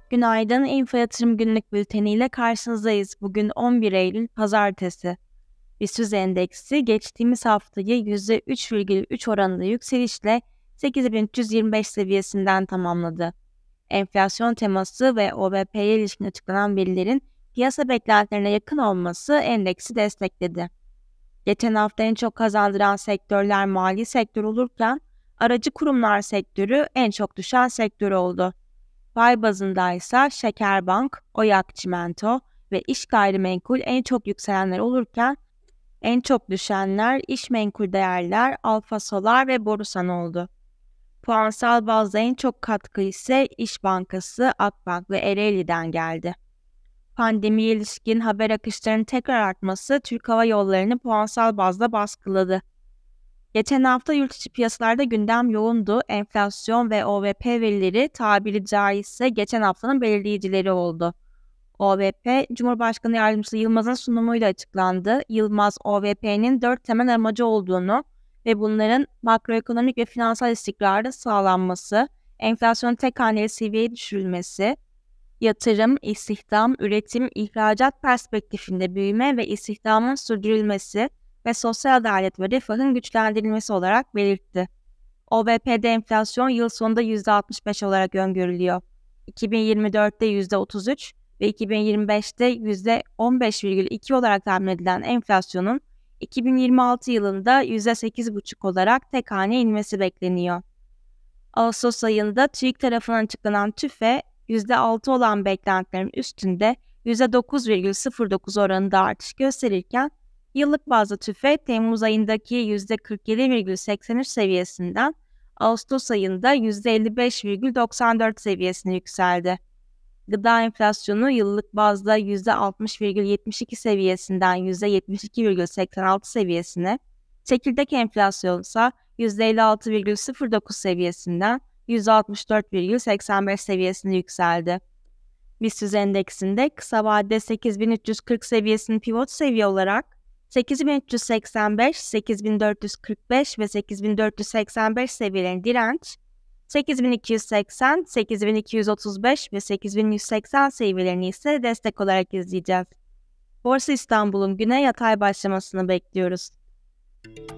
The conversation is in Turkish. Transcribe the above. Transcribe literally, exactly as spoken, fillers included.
Günaydın, Info Yatırım Günlük Bülteni ile karşınızdayız. Bugün on bir Eylül Pazartesi. BIST endeksi geçtiğimiz haftayı yüzde üç virgül üç oranında yükselişle sekiz bin üç yüz yirmi beş seviyesinden tamamladı. Enflasyon teması ve O V P'ye ilişkin açıklanan verilerin piyasa beklentilerine yakın olması endeksi destekledi. Geçen hafta en çok kazandıran sektörler mali sektör olurken aracı kurumlar sektörü en çok düşen sektör oldu. Pay bazında ise Şekerbank, Oyak Çimento ve İş Gayrimenkul en çok yükselenler olurken en çok düşenler İş Menkul Değerler, Alfa Solar ve Borusan oldu. Puansal bazda en çok katkı ise İş Bankası, Akbank ve Ereğli'den geldi. Pandemiye ilişkin haber akışlarının tekrar artması Türk Hava Yolları'nı puansal bazda baskıladı. Geçen hafta yurt içi piyasalarda gündem yoğundu. Enflasyon ve O V P verileri tabiri caizse geçen haftanın belirleyicileri oldu. O V P, Cumhurbaşkanı Yardımcısı Yılmaz'ın sunumuyla açıklandı. Yılmaz, O V P'nin dört temel amacı olduğunu ve bunların makroekonomik ve finansal istikrarın sağlanması, enflasyonun tek haneli seviyeye düşürülmesi, yatırım, istihdam, üretim, ihracat perspektifinde büyüme ve istihdamın sürdürülmesi ve sosyal adalet ve refahın güçlendirilmesi olarak belirtti. O V P'de enflasyon yıl sonunda yüzde altmış beş olarak öngörülüyor. iki bin yirmi dörtte yüzde otuz üç ve iki bin yirmi beşte yüzde on beş virgül iki olarak tahmin edilen enflasyonun iki bin yirmi altı yılında yüzde sekiz virgül beş olarak tek haneye inmesi bekleniyor. Ağustos ayında TÜİK tarafından açıklanan TÜFE, yüzde altı olan beklentilerin üstünde yüzde dokuz virgül sıfır dokuz oranında artış gösterirken, yıllık bazda TÜFE Temmuz ayındaki yüzde kırk yedi virgül seksen üç seviyesinden Ağustos ayında yüzde elli beş virgül doksan dört seviyesine yükseldi. Gıda enflasyonu yıllık bazda yüzde altmış virgül yetmiş iki seviyesinden yüzde yetmiş iki virgül seksen altı seviyesine, çekirdek enflasyon ise yüzde elli altı virgül sıfır dokuz seviyesinden yüzde altmış dört virgül seksen beş seviyesine yükseldi. BIST endeksinde kısa vadede sekiz bin üç yüz kırk seviyesini pivot seviye olarak, sekiz bin üç yüz seksen beş, sekiz bin dört yüz kırk beş ve sekiz bin dört yüz seksen beş seviyelerin direnç, sekiz bin iki yüz seksen, sekiz bin iki yüz otuz beş ve sekiz bin yüz seksen seviyelerini ise destek olarak izleyeceğiz. Borsa İstanbul'un güne yatay başlamasını bekliyoruz.